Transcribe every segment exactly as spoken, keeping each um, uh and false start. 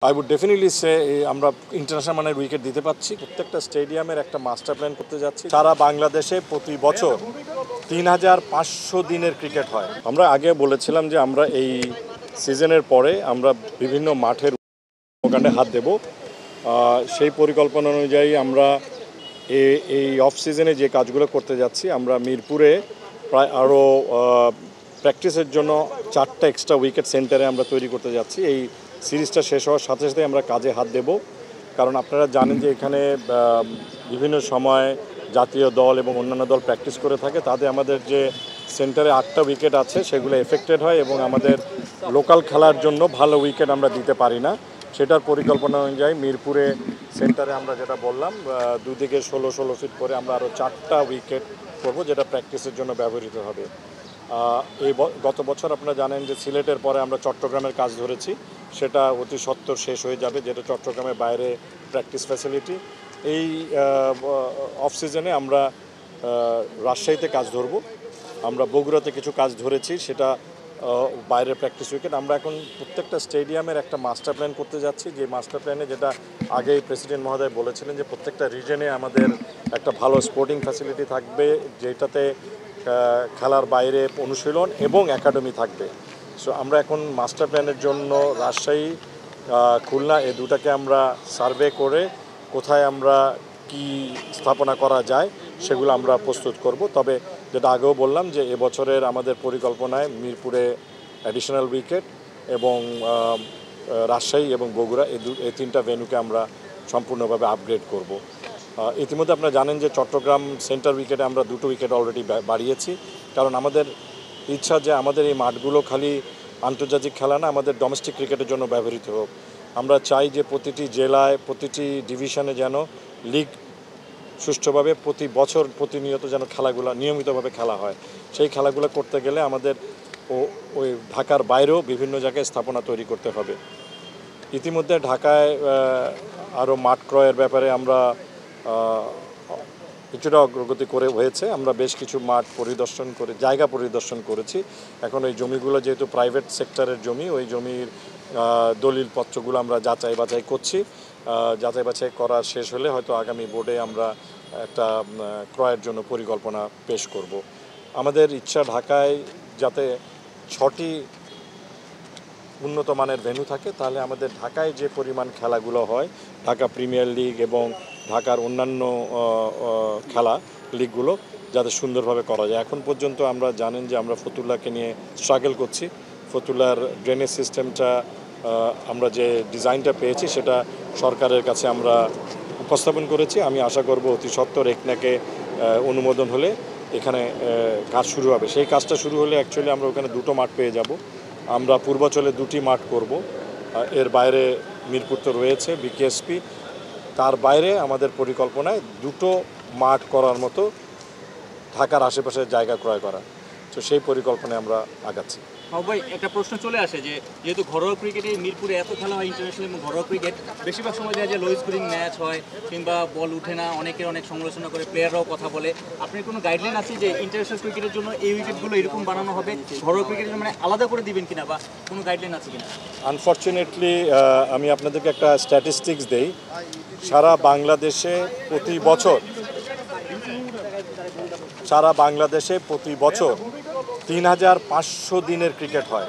I would definitely say আমরা international মানের wicket দিতে পাচ্ছি। প্রত্যেকটা স্টেডিয়ামের একটা মাস্টার প্ল্যান করতে যাচ্ছি। সারা বাংলাদেশে প্রতি বছর তিন হাজার পাঁচশো দিনের ক্রিকেট হয়। আমরা আগে বলেছিলাম যে আমরা এই সিজনের পরে আমরা বিভিন্ন মাঠের কর্মকাণ্ডে হাত দেব। সেই পরিকল্পনা অনুযায়ী আমরা এই অফ সিজনে যে কাজগুলো করতে যাচ্ছি, আমরা মিরপুরে প্রায় আরও প্র্যাকটিসের জন্য চারটা এক্সট্রা উইকেট সেন্টারে আমরা তৈরি করতে যাচ্ছি। এই সিরিজটা শেষ হওয়ার সাথে সাথে আমরা কাজে হাত দেব, কারণ আপনারা জানেন যে এখানে বিভিন্ন সময় জাতীয় দল এবং অন্যান্য দল প্র্যাকটিস করে থাকে। তাতে আমাদের যে সেন্টারে আটটা উইকেট আছে সেগুলো এফেক্টেড হয় এবং আমাদের লোকাল খেলার জন্য ভালো উইকেট আমরা দিতে পারি না। সেটার পরিকল্পনা অনুযায়ী মিরপুরে সেন্টারে আমরা যেটা বললাম, দুদিকে ষোলো ষোলো ফিট করে আমরা আরও চারটা উইকেট করব, যেটা প্র্যাকটিসের জন্য ব্যবহৃত হবে। এই গত বছর আপনারা জানেন যে সিলেটের পরে আমরা চট্টগ্রামের কাজ ধরেছি, সেটা অতি সত্বর শেষ হয়ে যাবে, যেটা চট্টগ্রামের বাইরে প্র্যাকটিস ফ্যাসিলিটি। এই অফ সিজনে আমরা রাজশাহীতে কাজ ধরব, আমরা বগুড়াতে কিছু কাজ ধরেছি, সেটা বাইরের প্র্যাকটিস উইকেট। আমরা এখন প্রত্যেকটা স্টেডিয়ামের একটা মাস্টার প্ল্যান করতে যাচ্ছি, যে মাস্টার প্ল্যানে যেটা আগেই প্রেসিডেন্ট মহোদয় বলেছিলেন যে প্রত্যেকটা রিজনে আমাদের একটা ভালো স্পোর্টিং ফ্যাসিলিটি থাকবে, যেটাতে খেলার বাইরে অনুশীলন এবং একাডেমি থাকবে। সো আমরা এখন মাস্টার প্ল্যানের জন্য রাজশাহী, খুলনা এই দুটাকে আমরা সার্ভে করে কোথায় আমরা কি স্থাপনা করা যায় সেগুলো আমরা প্রস্তুত করব। তবে যেটা আগেও বললাম যে এবছরের আমাদের পরিকল্পনায় মিরপুরে অ্যাডিশনাল উইকেট এবং রাজশাহী এবং বগুড়া এই দু এই তিনটা ভেন্যুকে আমরা সম্পূর্ণভাবে আপগ্রেড করব। ইতিমধ্যে আপনারা জানেন যে চট্টগ্রাম সেন্টার উইকেটে আমরা দুটো উইকেট অলরেডি বাড়িয়েছি, কারণ আমাদের ইচ্ছা যে আমাদের এই মাঠগুলো খালি আন্তর্জাতিক খেলা না, আমাদের ডোমেস্টিক ক্রিকেটের জন্য ব্যবহৃত হোক। আমরা চাই যে প্রতিটি জেলায় প্রতিটি ডিভিশনে যেন লিগ সুষ্ঠুভাবে প্রতি বছর প্রতিনিয়ত যেন খেলাগুলো নিয়মিতভাবে খেলা হয়। সেই খেলাগুলো করতে গেলে আমাদের ও ওই ঢাকার বাইরেও বিভিন্ন জায়গায় স্থাপনা তৈরি করতে হবে। ইতিমধ্যে ঢাকায় আরও মাঠ ক্রয়ের ব্যাপারে আমরা কিছুটা অগ্রগতি করে হয়েছে। আমরা বেশ কিছু মাঠ পরিদর্শন করে জায়গা পরিদর্শন করেছি। এখন ওই জমিগুলো যেহেতু প্রাইভেট সেক্টরের জমি, ওই জমির দলিলপত্রগুলো আমরা যাচাই বাছাই করছি। যাচাই বাছাই করা শেষ হলে হয়তো আগামী বোর্ডে আমরা একটা ক্রয়ের জন্য পরিকল্পনা পেশ করব। আমাদের ইচ্ছা ঢাকায় যাতে ছটি উন্নত মানের ভেন্যু থাকে, তাহলে আমাদের ঢাকায় যে পরিমাণ খেলাগুলো হয়, ঢাকা প্রিমিয়ার লিগ এবং ঢাকার অন্যান্য খেলা লিগগুলো যাতে সুন্দরভাবে করা যায়। এখন পর্যন্ত আমরা জানেন যে আমরা ফতুল্লাকে নিয়ে স্ট্রাগল করছি। ফতুল্লার ড্রেনেজ সিস্টেমটা আমরা যে ডিজাইনটা পেয়েছি সেটা সরকারের কাছে আমরা উপস্থাপন করেছি। আমি আশা করব অতি সত্বর একনাকে অনুমোদন হলে এখানে কাজ শুরু হবে। সেই কাজটা শুরু হলে অ্যাকচুয়ালি আমরা ওখানে দুটো মাঠ পেয়ে যাব। আমরা পূর্বাচলে দুটি মাঠ করব, এর বাইরে মিরপুর তো রয়েছে বিকেএসপি, তার বাইরে আমাদের পরিকল্পনায় দুটো মাঠ করার মতো ঢাকার আশেপাশের জায়গা ক্রয় করা। তো সেই পরিকল্পনায় আমরা আগাচ্ছি। ভাই, একটা প্রশ্ন চলে আসে যে যেহেতু ঘরোয়া ক্রিকেটে মিরপুরে এত খেলা হয়, ইন্টারন্যাশনাল এবং ঘরোয়া ক্রিকেট বেশিরভাগ সময় দেখা যায় লো স্কোরিং ম্যাচ হয় কিংবা বল উঠে না, অনেকের অনেক সমালোচনা করে, প্লেয়াররাও কথা বলে। আপনার কোনো গাইডলাইন আছে যে ইন্টারন্যাশনাল ক্রিকেটের জন্য এই উইকেটগুলো এরকম বানানো হবে, ঘরোয়া ক্রিকেটের জন্য মানে আলাদা করে দিবেন কিনা, বা কোনো গাইডলাইন আছে কিনা? আনফর্চুনেটলি আমি আপনাদেরকে একটা স্ট্যাটিস্টিক্স দেই। সারা বাংলাদেশে প্রতি বছর সারা বাংলাদেশে প্রতি বছর তিন হাজার পাঁচশো দিনের ক্রিকেট হয়।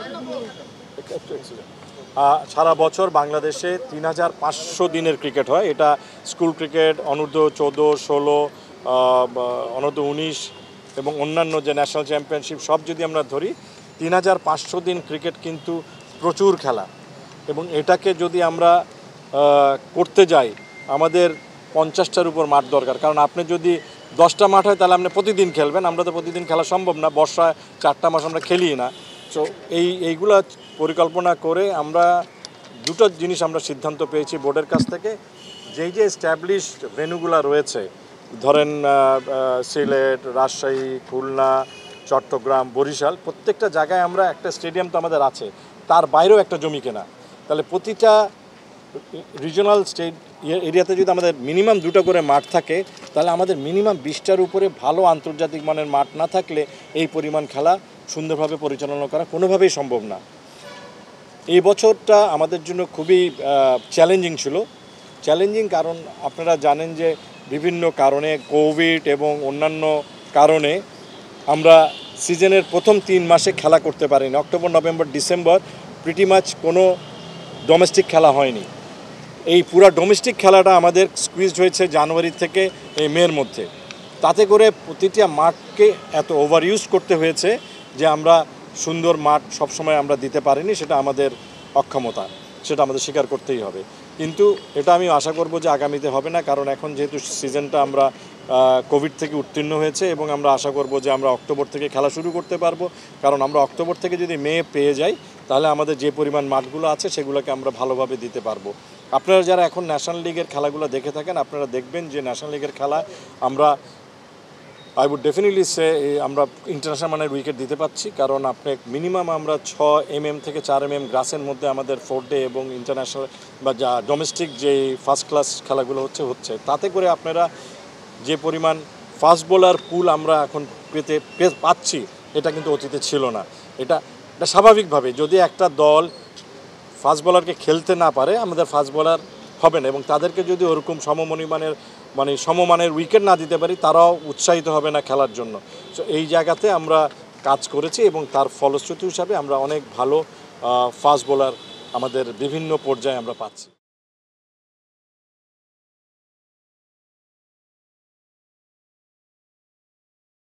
সারা বছর বাংলাদেশে তিন হাজার পাঁচশো দিনের ক্রিকেট হয়। এটা স্কুল ক্রিকেট, অনূর্ধ্ব চৌদ্দ, ষোলো, অনূর্ধ্ব উনিশ এবং অন্যান্য যে ন্যাশনাল চ্যাম্পিয়নশিপ সব যদি আমরা ধরি, তিন হাজার পাঁচশো দিন ক্রিকেট কিন্তু প্রচুর খেলা। এবং এটাকে যদি আমরা করতে যাই, আমাদের পঞ্চাশটার উপর মাঠ দরকার। কারণ আপনি যদি দশটা মাঠ হয় তাহলে আপনি প্রতিদিন খেলবেন, আমরা তো প্রতিদিন খেলা সম্ভব না, বর্ষায় চারটা মাস আমরা খেলি না। সো এই এইগুলা পরিকল্পনা করে আমরা দুটো জিনিস আমরা সিদ্ধান্ত পেয়েছি বোর্ডের কাছ থেকে। যেই যে এস্টাবলিশড ভেন্যুগুলো রয়েছে, ধরেন সিলেট, রাজশাহী, খুলনা, চট্টগ্রাম, বরিশাল, প্রত্যেকটা জায়গায় আমরা একটা স্টেডিয়াম তো আমাদের আছে, তার বাইরেও একটা জমি কেনা। তাহলে প্রতিটা রিজনাল স্টেট এরিয়াতে যদি আমাদের মিনিমাম দুটো করে মাঠ থাকে, তাহলে আমাদের মিনিমাম বিশটার উপরে ভালো আন্তর্জাতিক মানের মাঠ না থাকলে এই পরিমাণ খেলা সুন্দরভাবে পরিচালনা করা কোনোভাবেই সম্ভব না। এই বছরটা আমাদের জন্য খুবই চ্যালেঞ্জিং ছিল। চ্যালেঞ্জিং কারণ আপনারা জানেন যে বিভিন্ন কারণে কোভিড এবং অন্যান্য কারণে আমরা সিজনের প্রথম তিন মাসে খেলা করতে পারিনি। October, November, December pretty much কোনো ডোমেস্টিক খেলা হয়নি। এই পুরো ডোমেস্টিক খেলাটা আমাদের স্কুইজড হয়েছে জানুয়ারি থেকে এই মের মধ্যে। তাতে করে প্রতিটা মাঠকে এত ওভার ইউজ করতে হয়েছে যে আমরা সুন্দর মাঠ সবসময় আমরা দিতে পারিনি। সেটা আমাদের অক্ষমতা, সেটা আমাদের স্বীকার করতেই হবে। কিন্তু এটা আমি আশা করব যে আগামীতে হবে না, কারণ এখন যেহেতু সিজনটা আমরা কোভিড থেকে উত্তীর্ণ হয়েছে এবং আমরা আশা করব যে আমরা অক্টোবর থেকে খেলা শুরু করতে পারবো। কারণ আমরা অক্টোবর থেকে যদি মে পেয়ে যাই তাহলে আমাদের যে পরিমাণ মাঠগুলো আছে সেগুলোকে আমরা ভালোভাবে দিতে পারবো। আপনারা যারা এখন ন্যাশনাল লিগের খেলাগুলো দেখে থাকেন আপনারা দেখবেন যে ন্যাশনাল লিগের খেলা আমরা আই উড ডেফিনেটলি সে আমরা ইন্টারন্যাশনাল মানের উইকেট দিতে পারছি। কারণ আপনি মিনিমাম আমরা ছ এম এম থেকে চার এম এম গ্রাসের মধ্যে আমাদের ফোর ডে এবং ইন্টারন্যাশনাল বা যা ডোমেস্টিক যে ফার্স্ট ক্লাস খেলাগুলো হচ্ছে হচ্ছে তাতে করে আপনারা যে পরিমাণ ফাস্ট বোলার পুল আমরা এখন পেতে পাচ্ছি এটা কিন্তু অতীতে ছিল না। এটা এটা স্বাভাবিকভাবে যদি একটা দল ফাস্ট বোলারকে খেলতে না পারে আমাদের ফাস্ট বোলার হবে না, এবং তাদেরকে যদি ওরকম সমমনিমানের মানে সমমানের উইকেট না দিতে পারি তারাও উৎসাহিত হবে না খেলার জন্য। সো এই জায়গাতে আমরা কাজ করেছি এবং তার ফলশ্রুতি হিসাবে আমরা অনেক ভালো ফাস্ট বোলার আমাদের বিভিন্ন পর্যায়ে আমরা পাচ্ছি।